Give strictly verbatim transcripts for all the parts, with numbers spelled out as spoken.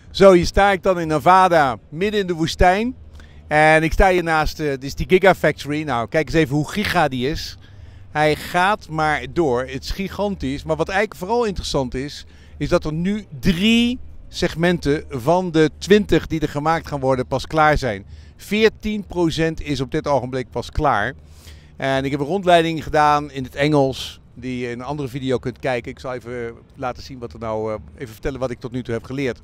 Zo, hier sta ik dan in Nevada, midden in de woestijn. En ik sta hier naast, uh, dit is die Gigafactory. Nou, kijk eens even hoe giga die is. Hij gaat maar door. Het is gigantisch. Maar wat eigenlijk vooral interessant is, is dat er nu drie segmenten van de twintig die er gemaakt gaan worden pas klaar zijn. veertien procent is op dit ogenblik pas klaar. En ik heb een rondleiding gedaan in het Engels, die je in een andere video kunt kijken. Ik zal even laten zien wat er nou, uh, even vertellen wat ik tot nu toe heb geleerd.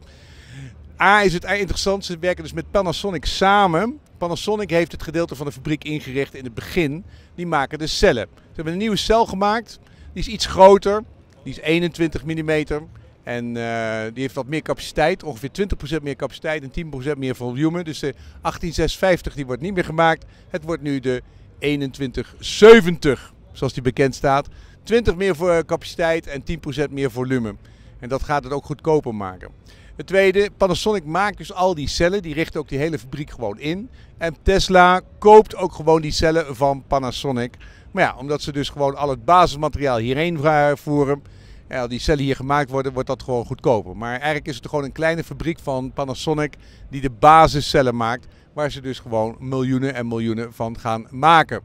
A, is het interessant, ze werken dus met Panasonic samen. Panasonic heeft het gedeelte van de fabriek ingericht in het begin. Die maken de cellen. Ze hebben een nieuwe cel gemaakt, die is iets groter, die is eenentwintig millimeter. En uh, die heeft wat meer capaciteit, ongeveer twintig procent meer capaciteit en tien procent meer volume. Dus de achttien zeshonderdvijftig die wordt niet meer gemaakt. Het wordt nu de eenentwintig zeventig, zoals die bekend staat. twintig meer voor capaciteit en tien procent meer volume. En dat gaat het ook goedkoper maken. Het tweede, Panasonic maakt dus al die cellen, die richten ook die hele fabriek gewoon in. En Tesla koopt ook gewoon die cellen van Panasonic. Maar ja, omdat ze dus gewoon al het basismateriaal hierheen voeren, en al die cellen hier gemaakt worden, wordt dat gewoon goedkoper. Maar eigenlijk is het gewoon een kleine fabriek van Panasonic die de basiscellen maakt, waar ze dus gewoon miljoenen en miljoenen van gaan maken.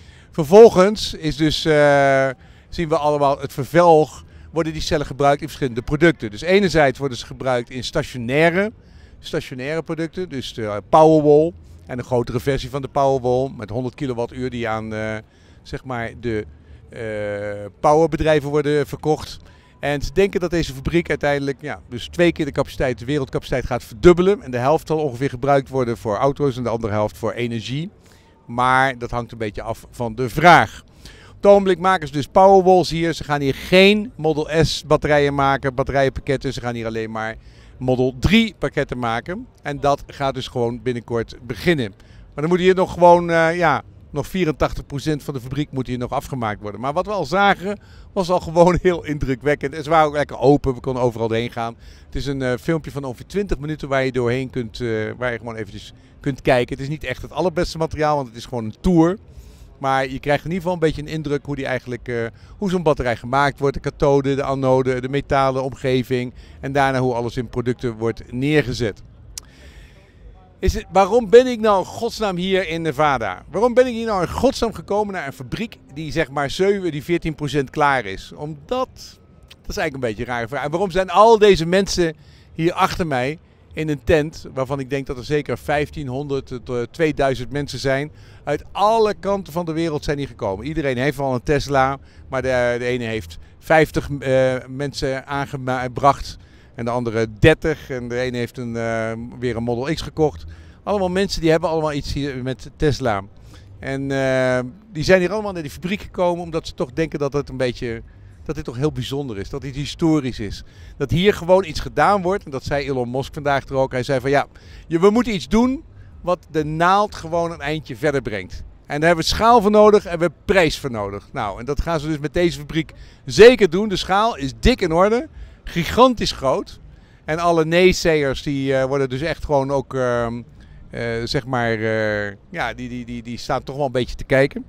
Vervolgens is dus, uh, zien we allemaal het vervolg, worden die cellen gebruikt in verschillende producten. Dus enerzijds worden ze gebruikt in stationaire, stationaire producten, dus de Powerwall en een grotere versie van de Powerwall met honderd kilowattuur die aan uh, zeg maar de uh, powerbedrijven worden verkocht. En ze denken dat deze fabriek uiteindelijk ja, dus twee keer de capaciteit, de wereldcapaciteit gaat verdubbelen. En de helft zal ongeveer gebruikt worden voor auto's en de andere helft voor energie. Maar dat hangt een beetje af van de vraag. Op het ogenblik maken ze dus Powerwalls hier. Ze gaan hier geen Model S batterijen maken, batterijenpakketten. Ze gaan hier alleen maar Model drie pakketten maken. En dat gaat dus gewoon binnenkort beginnen. Maar dan moet hier nog gewoon, uh, ja, nog vierentachtig procent van de fabriek moet hier nog afgemaakt worden. Maar wat we al zagen, was al gewoon heel indrukwekkend. En ze waren ook lekker open, we konden overal heen gaan. Het is een uh, filmpje van ongeveer twintig minuten waar je doorheen kunt, uh, waar je gewoon eventjes kunt kijken. Het is niet echt het allerbeste materiaal, want het is gewoon een tour. Maar je krijgt in ieder geval een beetje een indruk hoe, die eigenlijk, uh, hoe zo'n batterij gemaakt wordt. De kathode, de anode, de metalen omgeving. En daarna hoe alles in producten wordt neergezet. Is het, waarom ben ik nou in godsnaam hier in Nevada? Waarom ben ik hier nou in godsnaam gekomen naar een fabriek die zeg maar zeven, die veertien procent klaar is? Omdat, dat is eigenlijk een beetje een rare vraag. En waarom zijn al deze mensen hier achter mij in een tent, waarvan ik denk dat er zeker vijftienhonderd tot tweeduizend mensen zijn. Uit alle kanten van de wereld zijn hier gekomen. Iedereen heeft wel een Tesla, maar de, de ene heeft vijftig uh, mensen aangebracht en de andere dertig. En de ene heeft een, uh, weer een Model X gekocht. Allemaal mensen die hebben allemaal iets hier met Tesla. En uh, die zijn hier allemaal naar die fabriek gekomen omdat ze toch denken dat het een beetje, dat dit toch heel bijzonder is. Dat dit historisch is. Dat hier gewoon iets gedaan wordt. En dat zei Elon Musk vandaag er ook. Hij zei van ja, we moeten iets doen wat de naald gewoon een eindje verder brengt. En daar hebben we schaal voor nodig en we hebben prijs voor nodig. Nou, en dat gaan ze dus met deze fabriek zeker doen. De schaal is dik in orde. Gigantisch groot. En alle naysayers die uh, worden dus echt gewoon ook, uh, uh, zeg maar, uh, ja, die, die, die, die staan toch wel een beetje te kijken.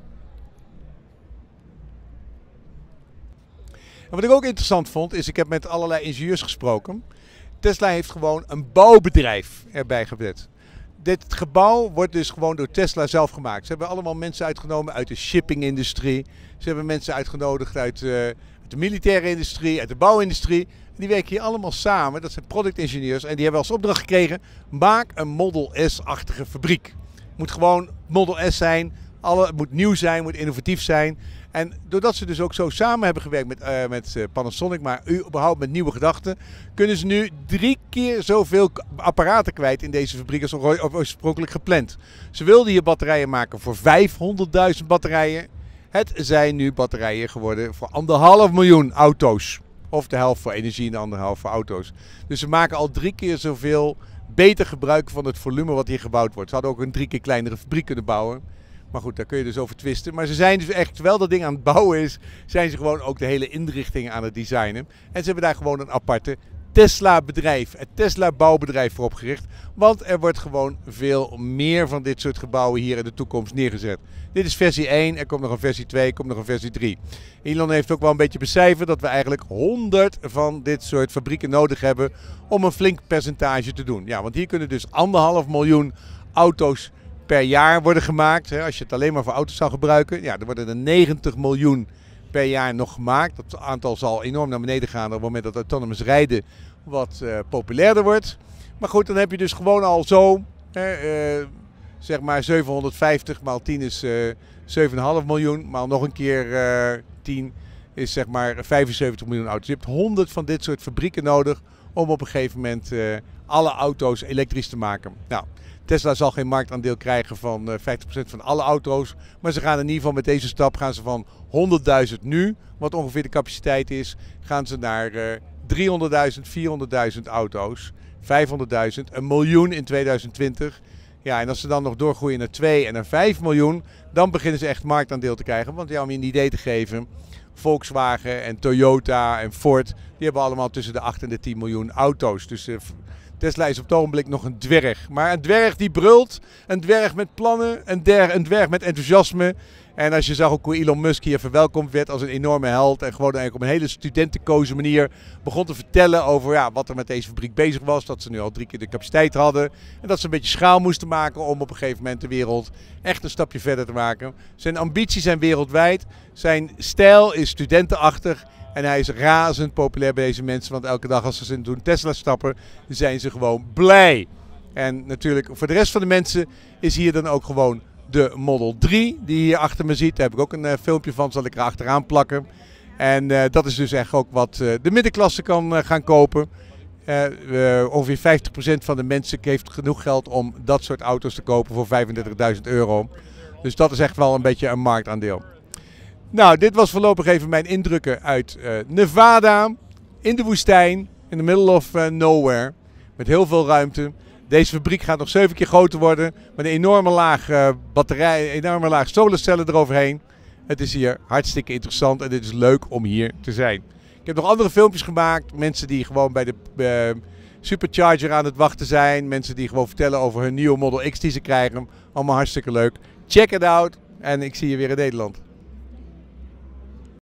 En wat ik ook interessant vond, is ik heb met allerlei ingenieurs gesproken. Tesla heeft gewoon een bouwbedrijf erbij gezet. Dit gebouw wordt dus gewoon door Tesla zelf gemaakt. Ze hebben allemaal mensen uitgenomen uit de shipping-industrie. Ze hebben mensen uitgenodigd uit, uh, uit de militaire industrie, uit de bouwindustrie. En die werken hier allemaal samen. Dat zijn product engineers. En die hebben als opdracht gekregen, maak een Model S-achtige fabriek. Het moet gewoon Model S zijn. Alle, het moet nieuw zijn, moet innovatief zijn. En doordat ze dus ook zo samen hebben gewerkt met, uh, met uh, Panasonic, maar überhaupt met nieuwe gedachten, kunnen ze nu drie keer zoveel apparaten kwijt in deze fabriek als oorspronkelijk gepland. Ze wilden hier batterijen maken voor vijfhonderdduizend batterijen. Het zijn nu batterijen geworden voor anderhalf miljoen auto's. Of de helft voor energie en de andere helft voor auto's. Dus ze maken al drie keer zoveel beter gebruik van het volume wat hier gebouwd wordt. Ze hadden ook een drie keer kleinere fabriek kunnen bouwen. Maar goed, daar kun je dus over twisten. Maar ze zijn dus echt, terwijl dat ding aan het bouwen is, zijn ze gewoon ook de hele inrichting aan het designen. En ze hebben daar gewoon een aparte Tesla bedrijf, het Tesla bouwbedrijf voor opgericht. Want er wordt gewoon veel meer van dit soort gebouwen hier in de toekomst neergezet. Dit is versie één, er komt nog een versie twee, er komt nog een versie drie. Elon heeft ook wel een beetje becijferd dat we eigenlijk honderd van dit soort fabrieken nodig hebben om een flink percentage te doen. Ja, want hier kunnen dus anderhalf miljoen auto's per jaar worden gemaakt. Als je het alleen maar voor auto's zou gebruiken, ja, dan worden er negentig miljoen per jaar nog gemaakt. Dat aantal zal enorm naar beneden gaan op het moment dat autonomous rijden wat uh, populairder wordt. Maar goed, dan heb je dus gewoon al zo, hè, uh, zeg maar zevenhonderdvijftig maal tien is uh, zeven komma vijf miljoen. Maal nog een keer uh, tien is zeg maar vijfenzeventig miljoen auto's. Je hebt honderd van dit soort fabrieken nodig om op een gegeven moment uh, alle auto's elektrisch te maken. Nou, Tesla zal geen marktaandeel krijgen van uh, vijftig procent van alle auto's. Maar ze gaan in ieder geval met deze stap gaan ze van honderdduizend nu, wat ongeveer de capaciteit is, gaan ze naar uh, driehonderdduizend, vierhonderdduizend auto's. vijfhonderdduizend, een miljoen in tweeduizend twintig. Ja, en als ze dan nog doorgroeien naar twee en naar vijf miljoen, dan beginnen ze echt marktaandeel te krijgen. Want ja, om je een idee te geven, Volkswagen en Toyota en Ford, die hebben allemaal tussen de acht en de tien miljoen auto's. Dus uh, Tesla is op het ogenblik nog een dwerg. Maar een dwerg die brult, een dwerg met plannen, een, der, een dwerg met enthousiasme. En als je zag ook hoe Elon Musk hier verwelkomd werd als een enorme held. En gewoon eigenlijk op een hele studentenkoze manier begon te vertellen over ja, wat er met deze fabriek bezig was. Dat ze nu al drie keer de capaciteit hadden. En dat ze een beetje schaal moesten maken om op een gegeven moment de wereld echt een stapje verder te maken. Zijn ambities zijn wereldwijd. Zijn stijl is studentenachtig. En hij is razend populair bij deze mensen. Want elke dag als ze doen Tesla stappen, zijn ze gewoon blij. En natuurlijk voor de rest van de mensen is hier dan ook gewoon de Model drie die je hier achter me ziet. Daar heb ik ook een uh, filmpje van, zal ik er achteraan plakken. En uh, dat is dus echt ook wat uh, de middenklasse kan uh, gaan kopen. Uh, uh, ongeveer vijftig procent van de mensen heeft genoeg geld om dat soort auto's te kopen voor vijfendertigduizend euro. Dus dat is echt wel een beetje een marktaandeel. Nou, dit was voorlopig even mijn indrukken uit uh, Nevada, in de woestijn, in the middle of uh, nowhere, met heel veel ruimte. Deze fabriek gaat nog zeven keer groter worden, met een enorme laag uh, batterij, een enorme laag solarcellen eroverheen. Het is hier hartstikke interessant en het is leuk om hier te zijn. Ik heb nog andere filmpjes gemaakt, mensen die gewoon bij de uh, Supercharger aan het wachten zijn, mensen die gewoon vertellen over hun nieuwe Model X die ze krijgen. Allemaal hartstikke leuk. Check it out en ik zie je weer in Nederland.